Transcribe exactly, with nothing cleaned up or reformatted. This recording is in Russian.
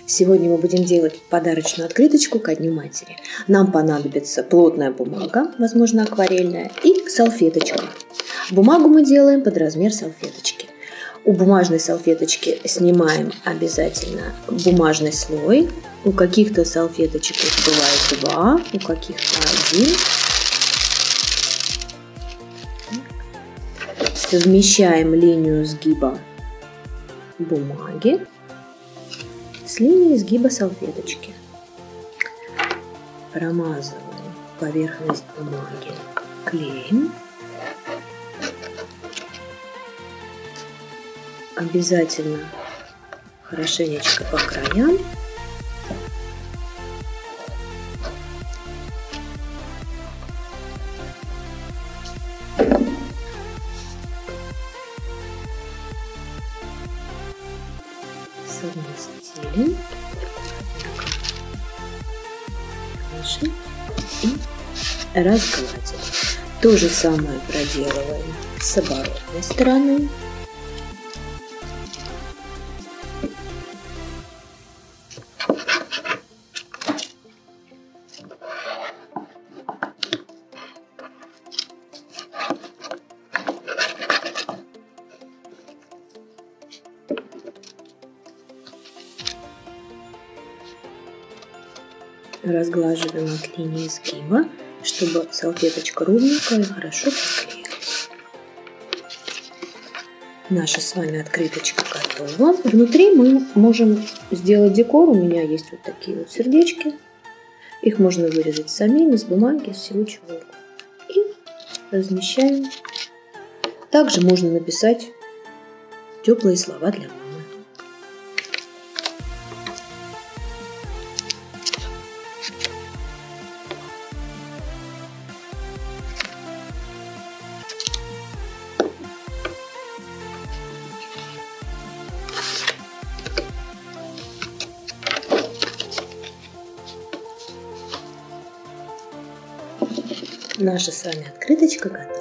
Сегодня мы будем делать подарочную открыточку ко Дню Матери. Нам понадобится плотная бумага, возможно акварельная, и салфеточка. Бумагу мы делаем под размер салфеточки. У бумажной салфеточки снимаем обязательно бумажный слой. У каких-то салфеточек их бывает два, у каких-то один. Совмещаем линию сгиба бумаги с линией сгиба салфеточки. Промазываем поверхность бумаги клеем. Обязательно хорошенечко по краям. Совместили и разгладили. То же самое проделываем с оборотной стороны. Разглаживаем от линии сгиба, чтобы салфеточка ровненькая и хорошо приклеилась. Наша с вами открыточка готова. Внутри мы можем сделать декор. У меня есть вот такие вот сердечки. Их можно вырезать самим из бумаги, из всего чего угодно. И размещаем. Также можно написать теплые слова для мамы. Наша с вами открыточка готова.